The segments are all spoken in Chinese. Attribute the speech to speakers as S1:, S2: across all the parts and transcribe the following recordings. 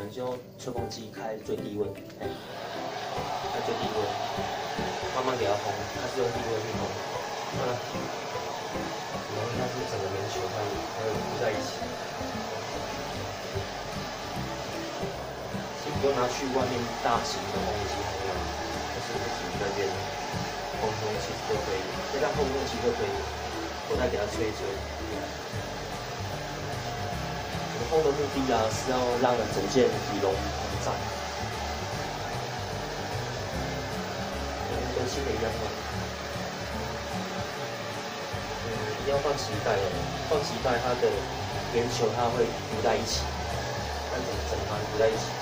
S1: 们就吹风机开最低温，开最低温，慢慢给它烘，它是用低温去烘，然后它是整个棉球它会糊在一起，先不用拿去外面大型的烘机烘了，就是自己那边烘其实都可以，这样烘其实都可以，我再给它吹一吹。烘的目的是要让整件羽绒膨胀，跟新的一样嘛。一定要放脐带哦，放脐带它的棉球它会糊在一起，它整团糊在一起。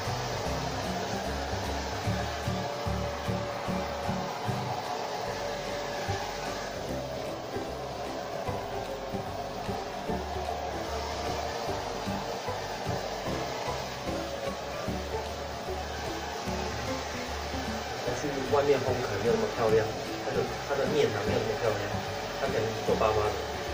S1: 外面烘可能没有那么漂亮，它的面没有那么漂亮，它可能皱巴巴的。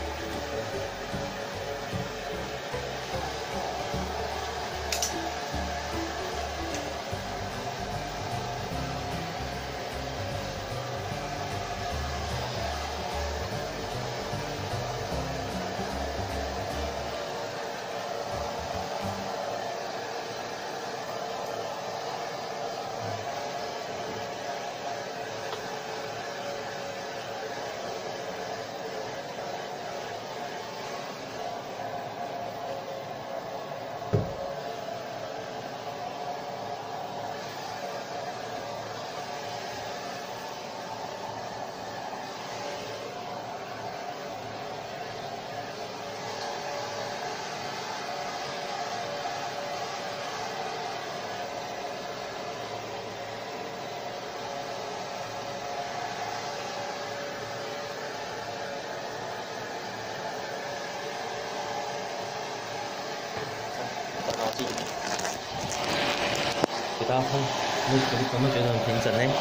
S1: 给大家看，有没有觉得很平整呢？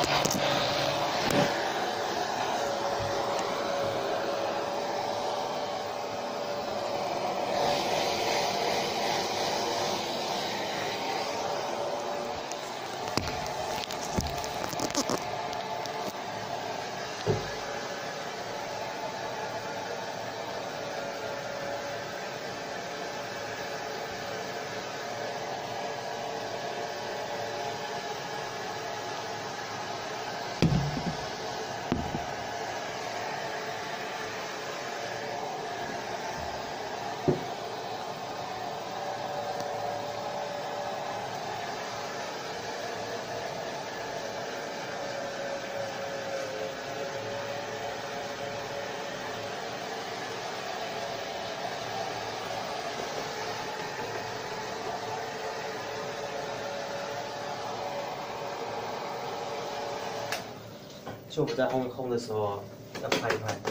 S1: 就我们在烘的时候啊，要拍一拍，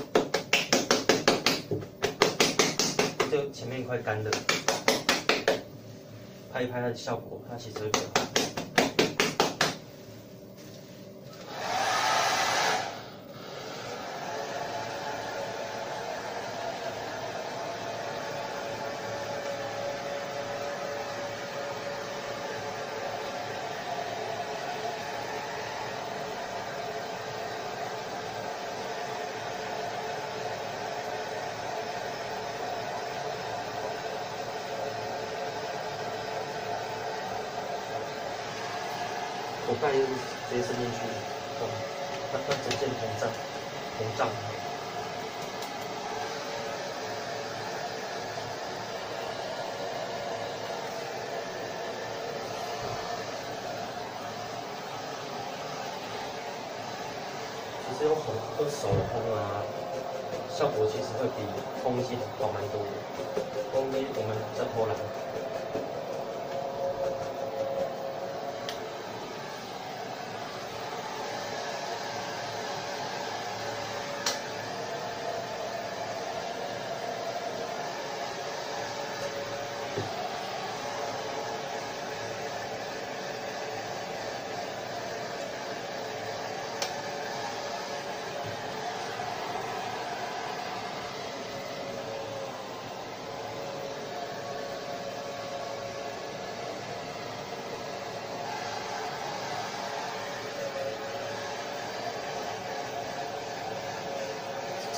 S1: 就前面一块干的，拍一拍它的效果，它其实会更好。口盖就是直接伸进去，它整件膨胀。其实用手烘啊，效果其实会比烘机好蛮多的。烘机我们在偷懒。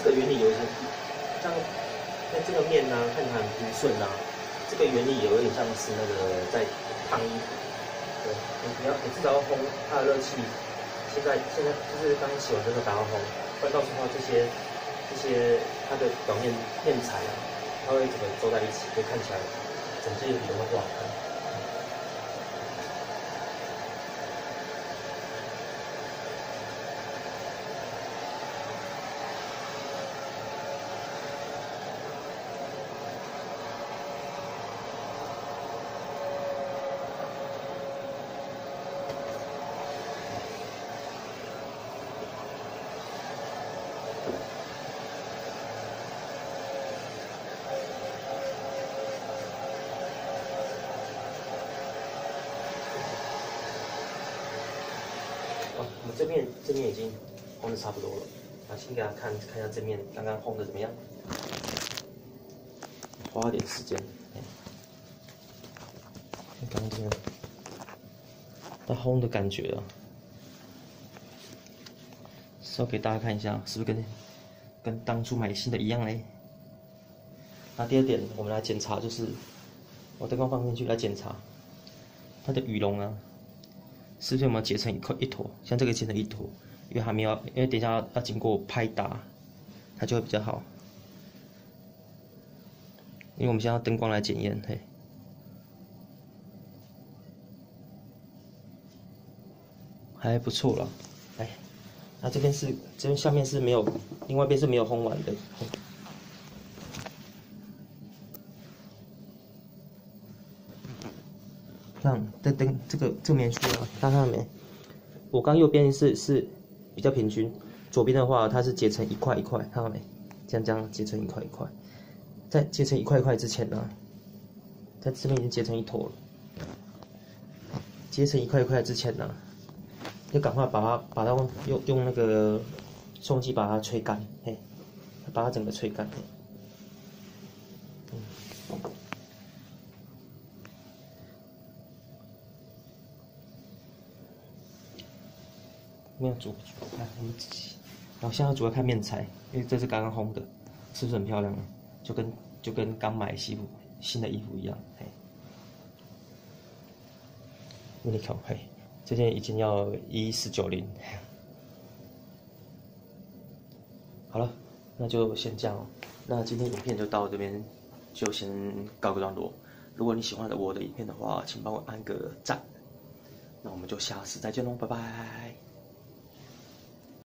S1: 这个原理有一些像这个面呢、看起来很不顺啊，这个原理有点像是那个在烫衣服。对，你至少要烘它的热气。现在就是刚洗完之后打到烘，不然到时候这些它的表面面材啊，它会整个皱在一起，就看起来整件衣服都会不好看。我们这面已经烘的差不多了，那先给大家看一下这面刚刚烘的怎么样，花点时间。刚刚这个它烘的感觉啊，稍给大家看一下，是不是跟当初买新的一样嘞？那第二点，我们来检查，就是我灯光放进去来检查它的羽绒啊。是不是有没有结成一坨？像这个结成一坨，因为还没有，因为等一下要经过拍打，它就会比较好。因为我们现在要灯光来检验，嘿，还不错了。哎，那这边下面是没有，另外一边是没有烘完的。看这个棉絮啊，看到没？我刚右边是比较平均，左边的话它是结成一块一块，看到没？这样结成一块一块，在结成一块一块之前呢，在这边已经结成一坨了。结成一块一块之前呢，要赶快把它用那个送机把它吹干，嘿，把它整个吹干。没有煮，来我们自己。然后现在主要看面材，因为这是刚刚烘的，是不是很漂亮啊？就跟刚买新的衣服一样，嘿。你看，嘿，这件已经要1490。好了，那就先这样哦。那今天影片就到这边，就先告个段落。如果你喜欢我的影片的话，请帮我按个赞。那我们就下次再见喽，拜拜。